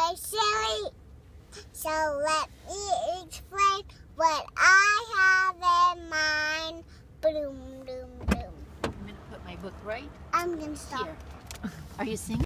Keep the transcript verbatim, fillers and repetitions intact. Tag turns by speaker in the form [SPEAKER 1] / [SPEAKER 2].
[SPEAKER 1] very silly. So let me explain what I have in mind. Boom, boom, boom.
[SPEAKER 2] I'm going to put my book right
[SPEAKER 1] I'm going to stop.
[SPEAKER 2] here. Are you singing?